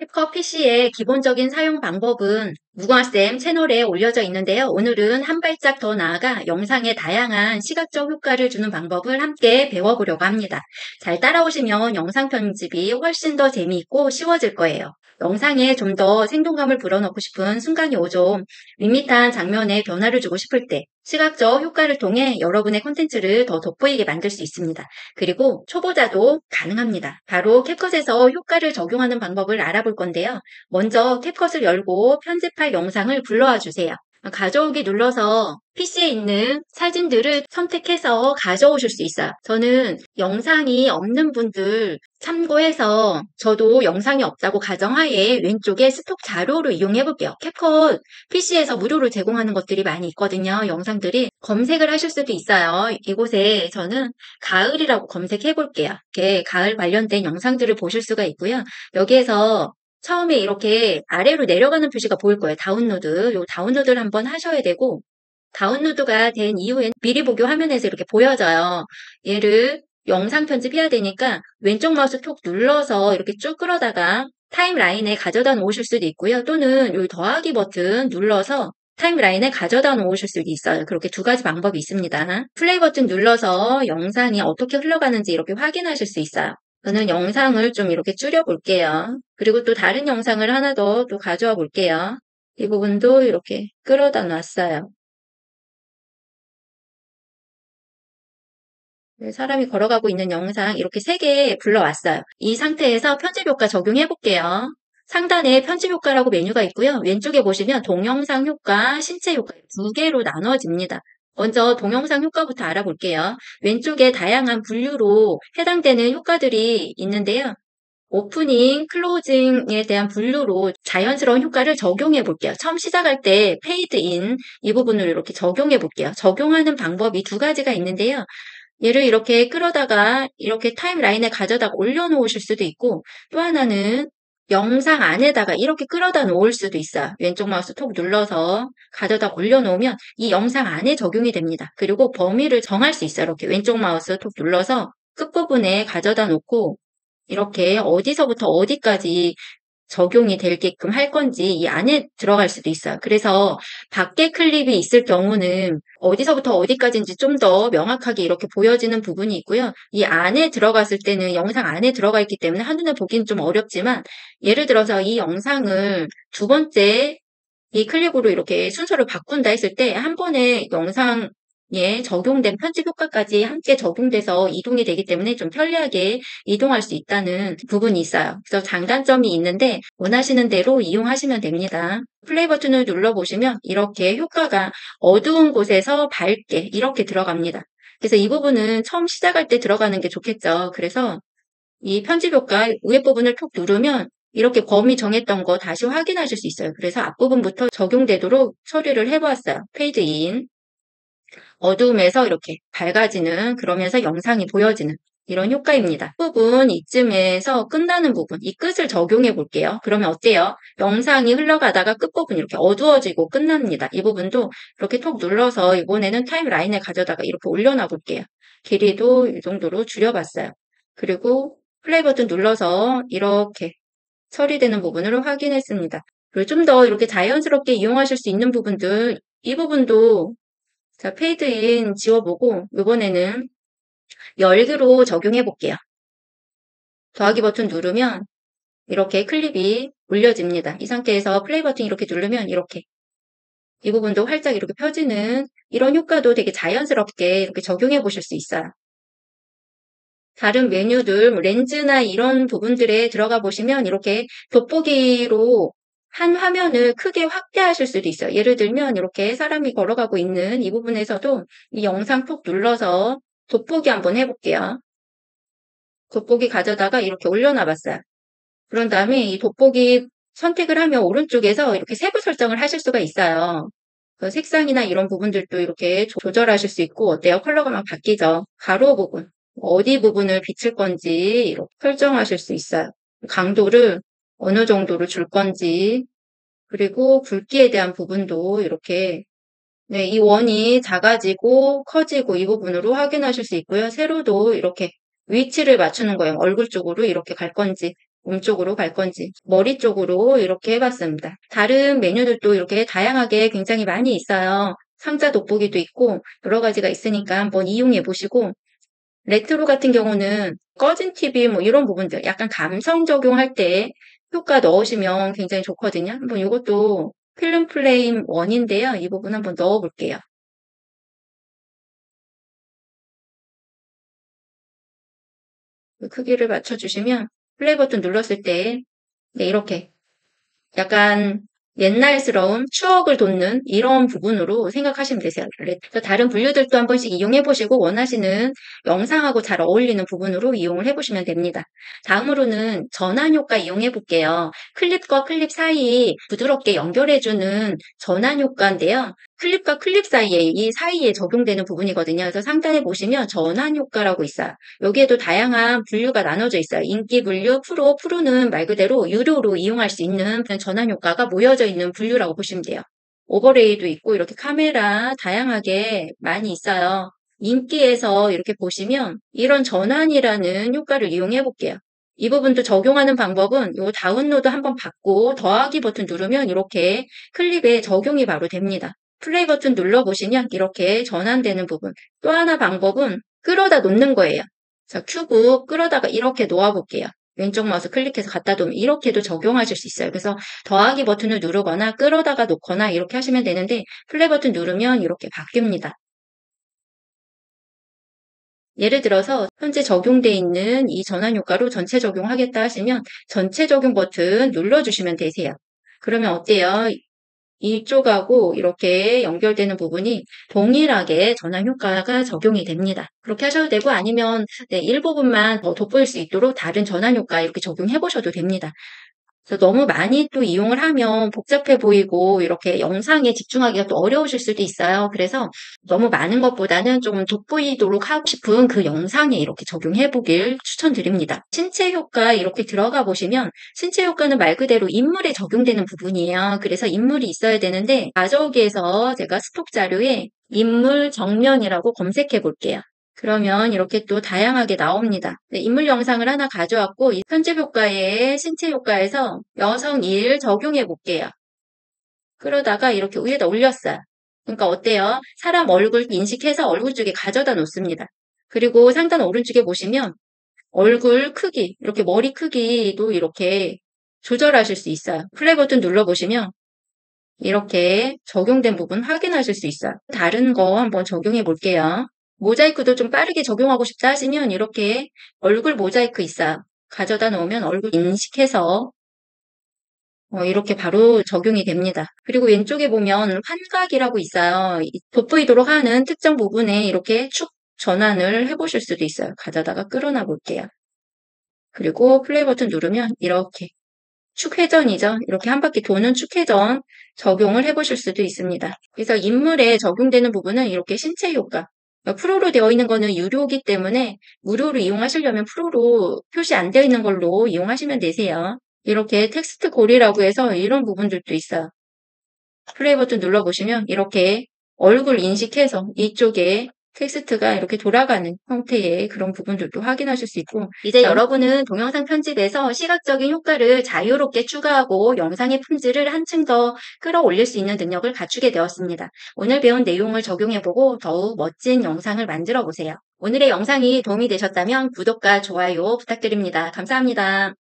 캡컷 PC의 기본적인 사용 방법은 무궁화쌤 채널에 올려져 있는데요. 오늘은 한 발짝 더 나아가 영상에 다양한 시각적 효과를 주는 방법을 함께 배워보려고 합니다. 잘 따라오시면 영상 편집이 훨씬 더 재미있고 쉬워질 거예요. 영상에 좀 더 생동감을 불어넣고 싶은 순간이 오죠. 밋밋한 장면에 변화를 주고 싶을 때 시각적 효과를 통해 여러분의 콘텐츠를 더 돋보이게 만들 수 있습니다. 그리고 초보자도 가능합니다. 바로 캡컷에서 효과를 적용하는 방법을 알아볼 건데요. 먼저 캡컷을 열고 편집할 영상을 불러와 주세요. 가져오기 눌러서 PC에 있는 사진들을 선택해서 가져오실 수 있어요. 저는 영상이 없는 분들 참고해서 저도 영상이 없다고 가정하에 왼쪽에 스톡 자료로 이용해 볼게요. 캡컷 PC에서 무료로 제공하는 것들이 많이 있거든요. 영상들이 검색을 하실 수도 있어요. 이곳에 저는 가을이라고 검색해 볼게요. 이렇게 가을 관련된 영상들을 보실 수가 있고요. 여기에서 처음에 이렇게 아래로 내려가는 표시가 보일 거예요. 다운로드. 요 다운로드를 한번 하셔야 되고, 다운로드가 된 이후엔 미리 보기 화면에서 이렇게 보여져요. 얘를 영상 편집해야 되니까 왼쪽 마우스 톡 눌러서 이렇게 쭉 끌어다가 타임라인에 가져다 놓으실 수도 있고요. 또는 이 더하기 버튼 눌러서 타임라인에 가져다 놓으실 수도 있어요. 그렇게 두 가지 방법이 있습니다. 플레이 버튼 눌러서 영상이 어떻게 흘러가는지 이렇게 확인하실 수 있어요. 저는 영상을 좀 이렇게 줄여 볼게요. 그리고 또 다른 영상을 하나 더 또 가져와 볼게요. 이 부분도 이렇게 끌어다 놨어요. 사람이 걸어가고 있는 영상 이렇게 3개 불러왔어요. 이 상태에서 편집 효과 적용해 볼게요. 상단에 편집 효과라고 메뉴가 있고요. 왼쪽에 보시면 동영상 효과, 신체 효과 두 개로 나눠집니다. 먼저 동영상 효과부터 알아볼게요. 왼쪽에 다양한 분류로 해당되는 효과들이 있는데요. 오프닝, 클로징에 대한 분류로 자연스러운 효과를 적용해 볼게요. 처음 시작할 때 페이드 인 이 부분을 이렇게 적용해 볼게요. 적용하는 방법이 두 가지가 있는데요. 얘를 이렇게 끌어다가 이렇게 타임라인에 가져다가 올려놓으실 수도 있고, 또 하나는 영상 안에다가 이렇게 끌어다 놓을 수도 있어요. 왼쪽 마우스 톡 눌러서 가져다 올려놓으면 이 영상 안에 적용이 됩니다. 그리고 범위를 정할 수 있어요. 이렇게 왼쪽 마우스 톡 눌러서 끝부분에 가져다 놓고 이렇게 어디서부터 어디까지 적용이 되게끔 할 건지 이 안에 들어갈 수도 있어요. 그래서 밖에 클립이 있을 경우는 어디서부터 어디까지인지 좀 더 명확하게 이렇게 보여지는 부분이 있고요. 이 안에 들어갔을 때는 영상 안에 들어가 있기 때문에 한눈에 보기는 좀 어렵지만 예를 들어서 이 영상을 두 번째 이 클립으로 이렇게 순서를 바꾼다 했을 때 한 번에 영상에 적용된 편집 효과까지 함께 적용돼서 이동이 되기 때문에 좀 편리하게 이동할 수 있다는 부분이 있어요. 그래서 장단점이 있는데 원하시는 대로 이용하시면 됩니다. 플레이 버튼을 눌러보시면 이렇게 효과가 어두운 곳에서 밝게 이렇게 들어갑니다. 그래서 이 부분은 처음 시작할 때 들어가는 게 좋겠죠. 그래서 이 편집 효과 위에 부분을 톡 누르면 이렇게 범위 정했던 거 다시 확인하실 수 있어요. 그래서 앞부분부터 적용되도록 처리를 해보았어요. 페이드 인. 어두움에서 이렇게 밝아지는, 그러면서 영상이 보여지는 이런 효과입니다. 부분 이쯤에서 끝나는 부분, 이 끝을 적용해 볼게요. 그러면 어때요? 영상이 흘러가다가 끝부분 이렇게 어두워지고 끝납니다. 이 부분도 이렇게 톡 눌러서 이번에는 타임라인에 가져다가 이렇게 올려놔 볼게요. 길이도 이 정도로 줄여봤어요. 그리고 플레이 버튼 눌러서 이렇게 처리되는 부분을 확인했습니다. 그리고 좀 더 이렇게 자연스럽게 이용하실 수 있는 부분들, 이 부분도 자, 페이드인 지워보고 이번에는 열기로 적용해 볼게요. 더하기 버튼 누르면 이렇게 클립이 올려집니다. 이 상태에서 플레이 버튼 이렇게 누르면 이렇게 이 부분도 활짝 이렇게 펴지는 이런 효과도 되게 자연스럽게 이렇게 적용해 보실 수 있어요. 다른 메뉴들, 렌즈나 이런 부분들에 들어가 보시면 이렇게 돋보기로 한 화면을 크게 확대하실 수도 있어요. 예를 들면 이렇게 사람이 걸어가고 있는 이 부분에서도 이 영상 톡 눌러서 돋보기 한번 해볼게요. 돋보기 가져다가 이렇게 올려놔 봤어요. 그런 다음에 이 돋보기 선택을 하면 오른쪽에서 이렇게 세부 설정을 하실 수가 있어요. 그 색상이나 이런 부분들도 이렇게 조절하실 수 있고 어때요? 컬러가 막 바뀌죠. 가로 부분, 어디 부분을 비칠 건지 이렇게 설정하실 수 있어요. 강도를 어느 정도로 줄 건지 그리고 굵기에 대한 부분도 이렇게 네, 이 원이 작아지고 커지고 이 부분으로 확인하실 수 있고요. 세로도 이렇게 위치를 맞추는 거예요. 얼굴 쪽으로 이렇게 갈 건지 몸 쪽으로 갈 건지, 머리 쪽으로 이렇게 해봤습니다. 다른 메뉴들도 이렇게 다양하게 굉장히 많이 있어요. 상자 돋보기도 있고 여러 가지가 있으니까 한번 이용해 보시고, 레트로 같은 경우는 꺼진 TV 뭐 이런 부분들 약간 감성 적용할 때 효과 넣으시면 굉장히 좋거든요. 한번 이것도 필름 프레임 1인데요. 이 부분 한번 넣어 볼게요. 그 크기를 맞춰주시면 플레이 버튼 눌렀을 때 네, 이렇게 약간 옛날스러운 추억을 돋는 이런 부분으로 생각하시면 되세요. 그래서 다른 분류들도 한 번씩 이용해 보시고 원하시는 영상하고 잘 어울리는 부분으로 이용을 해보시면 됩니다. 다음으로는 전환 효과 이용해 볼게요. 클립과 클립 사이 부드럽게 연결해주는 전환 효과인데요. 클립과 클립 사이에 이 사이에 적용되는 부분이거든요. 그래서 상단에 보시면 전환 효과라고 있어요. 여기에도 다양한 분류가 나눠져 있어요. 인기 분류, 프로는 말 그대로 유료로 이용할 수 있는 전환 효과가 모여져 있는 분류라고 보시면 돼요. 오버레이도 있고 이렇게 카메라 다양하게 많이 있어요. 인기에서 이렇게 보시면 이런 전환이라는 효과를 이용해 볼게요. 이 부분도 적용하는 방법은 이 다운로드 한번 받고 더하기 버튼 누르면 이렇게 클립에 적용이 바로 됩니다. 플레이 버튼 눌러보시면 이렇게 전환되는 부분. 또 하나 방법은 끌어다 놓는 거예요. 자, 큐브 끌어다가 이렇게 놓아볼게요. 왼쪽 마우스 클릭해서 갖다 놓으면 이렇게도 적용하실 수 있어요. 그래서 더하기 버튼을 누르거나 끌어다가 놓거나 이렇게 하시면 되는데 플레이 버튼 누르면 이렇게 바뀝니다. 예를 들어서 현재 적용되어 있는 이 전환 효과로 전체 적용하겠다 하시면 전체 적용 버튼 눌러주시면 되세요. 그러면 어때요? 이쪽하고 이렇게 연결되는 부분이 동일하게 전환 효과가 적용이 됩니다. 그렇게 하셔도 되고 아니면 네, 일부분만 더 돋보일 수 있도록 다른 전환 효과 이렇게 적용해 보셔도 됩니다. 그래서 너무 많이 또 이용을 하면 복잡해 보이고 이렇게 영상에 집중하기가 또 어려우실 수도 있어요. 그래서 너무 많은 것보다는 좀 돋보이도록 하고 싶은 그 영상에 이렇게 적용해 보길 추천드립니다. 신체 효과 이렇게 들어가 보시면 신체 효과는 말 그대로 인물에 적용되는 부분이에요. 그래서 인물이 있어야 되는데 가저기에서 제가 스톡 자료에 인물 정면이라고 검색해 볼게요. 그러면 이렇게 또 다양하게 나옵니다. 네, 인물 영상을 하나 가져왔고 이 편집 효과에 신체 효과에서 여성 1 적용해 볼게요. 그러다가 이렇게 위에다 올렸어요. 그러니까 어때요? 사람 얼굴 인식해서 얼굴 쪽에 가져다 놓습니다. 그리고 상단 오른쪽에 보시면 얼굴 크기, 이렇게 머리 크기도 이렇게 조절하실 수 있어요. 플레이 버튼 눌러보시면 이렇게 적용된 부분 확인하실 수 있어요. 다른 거 한번 적용해 볼게요. 모자이크도 좀 빠르게 적용하고 싶다 하시면 이렇게 얼굴 모자이크 있어요. 가져다 놓으면 얼굴 인식해서 이렇게 바로 적용이 됩니다. 그리고 왼쪽에 보면 환각이라고 있어요. 돋보이도록 하는 특정 부분에 이렇게 축 전환을 해보실 수도 있어요. 가져다가 끌어놔 볼게요. 그리고 플레이 버튼 누르면 이렇게 축회전이죠. 이렇게 한 바퀴 도는 축회전 적용을 해보실 수도 있습니다. 그래서 인물에 적용되는 부분은 이렇게 신체 효과. 프로로 되어 있는 거는 유료이기 때문에 무료로 이용하시려면 프로로 표시 안 되어 있는 걸로 이용하시면 되세요. 이렇게 텍스트 고리라고 해서 이런 부분들도 있어요. 플레이 버튼 눌러보시면 이렇게 얼굴 인식해서 이쪽에 텍스트가 이렇게 돌아가는 형태의 그런 부분들도 확인하실 수 있고 이제 여러분은 동영상 편집에서 시각적인 효과를 자유롭게 추가하고 영상의 품질을 한층 더 끌어올릴 수 있는 능력을 갖추게 되었습니다. 오늘 배운 내용을 적용해보고 더욱 멋진 영상을 만들어 보세요. 오늘의 영상이 도움이 되셨다면 구독과 좋아요 부탁드립니다. 감사합니다.